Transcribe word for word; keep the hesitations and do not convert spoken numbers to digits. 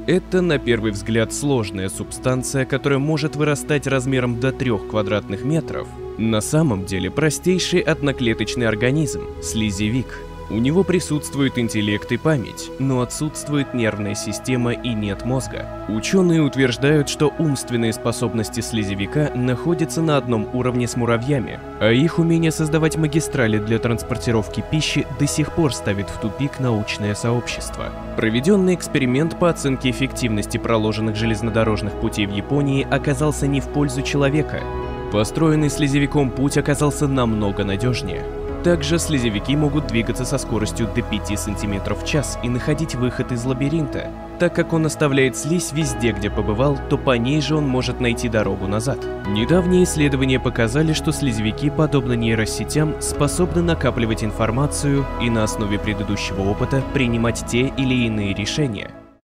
Это, на первый взгляд, сложная субстанция, которая может вырастать размером до трёх квадратных метров. На самом деле простейший одноклеточный организм – слизевик. У него присутствует интеллект и память, но отсутствует нервная система и нет мозга. Ученые утверждают, что умственные способности слизевика находятся на одном уровне с муравьями, а их умение создавать магистрали для транспортировки пищи до сих пор ставит в тупик научное сообщество. Проведенный эксперимент по оценке эффективности проложенных железнодорожных путей в Японии оказался не в пользу человека. Построенный слизевиком путь оказался намного надежнее. Также слизевики могут двигаться со скоростью до пяти сантиметров в час и находить выход из лабиринта. Так как он оставляет слизь везде, где побывал, то по ней же он может найти дорогу назад. Недавние исследования показали, что слизевики, подобно нейросетям, способны накапливать информацию и на основе предыдущего опыта принимать те или иные решения.